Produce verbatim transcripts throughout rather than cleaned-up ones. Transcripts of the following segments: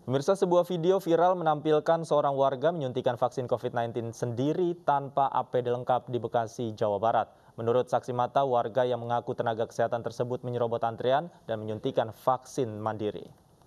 Pemirsa, sebuah video viral menampilkan seorang warga menyuntikan vaksin covid sembilan belas sendiri tanpa A P D lengkap di Bekasi, Jawa Barat. Menurut saksi mata, warga yang mengaku tenaga kesehatan tersebut menyerobot antrean dan menyuntikan vaksin mandiri.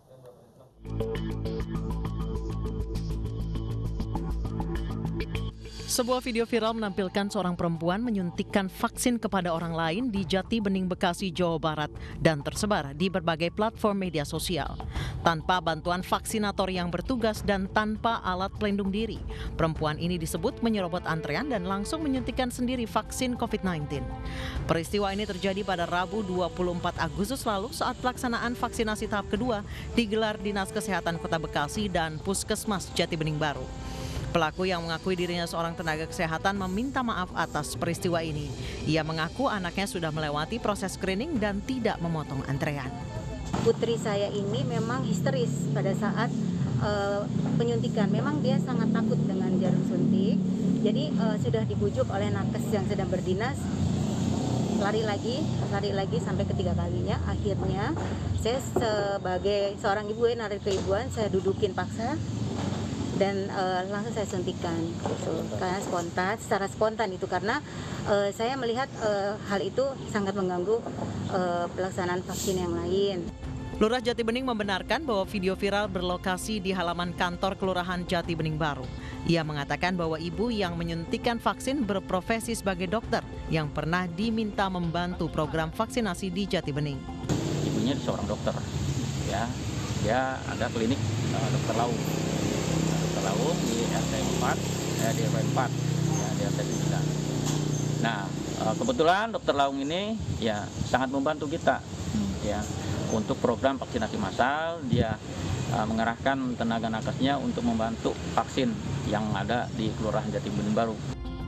Sebuah video viral menampilkan seorang perempuan menyuntikkan vaksin kepada orang lain di Jati Bening, Bekasi, Jawa Barat dan tersebar di berbagai platform media sosial. Tanpa bantuan vaksinator yang bertugas dan tanpa alat pelindung diri, perempuan ini disebut menyerobot antrean dan langsung menyuntikkan sendiri vaksin covid sembilan belas. Peristiwa ini terjadi pada Rabu dua puluh empat Agustus lalu saat pelaksanaan vaksinasi tahap kedua digelar Dinas Kesehatan Kota Bekasi dan Puskesmas Jati Bening Baru. Pelaku yang mengakui dirinya seorang tenaga kesehatan meminta maaf atas peristiwa ini. Ia mengaku anaknya sudah melewati proses screening dan tidak memotong antrean. Putri saya ini memang histeris pada saat uh, penyuntikan. Memang dia sangat takut dengan jarum suntik. Jadi uh, sudah dibujuk oleh nakes yang sedang berdinas. Lari lagi, lari lagi sampai ketiga kalinya. Akhirnya saya sebagai seorang ibu, ya, narik keibuan, saya dudukin paksa. Dan uh, langsung saya suntikan gitu. Karena spontan, secara spontan itu karena uh, saya melihat uh, hal itu sangat mengganggu uh, pelaksanaan vaksin yang lain. Lurah Jati Bening membenarkan bahwa video viral berlokasi di halaman kantor Kelurahan Jati Bening Baru. Ia mengatakan bahwa ibu yang menyuntikkan vaksin berprofesi sebagai dokter yang pernah diminta membantu program vaksinasi di Jati Bening. Ibunya seorang dokter, ya, dia ada klinik uh, dokter Laung. Laung di R T empat, ya, di R W empat, ya, di R T sembilan. Nah, kebetulan dokter Laung ini ya sangat membantu kita, ya, untuk program vaksinasi massal. Dia uh, mengerahkan tenaga nakesnya untuk membantu vaksin yang ada di Kelurahan Jati Bening Baru.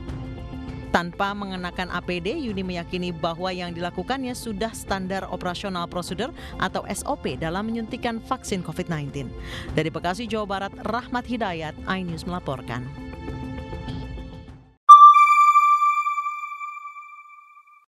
Tanpa mengenakan A P D, Yuni meyakini bahwa yang dilakukannya sudah standar operasional prosedur atau S O P dalam menyuntikan vaksin covid sembilan belas. Dari Bekasi, Jawa Barat, Rahmat Hidayat, iNews melaporkan.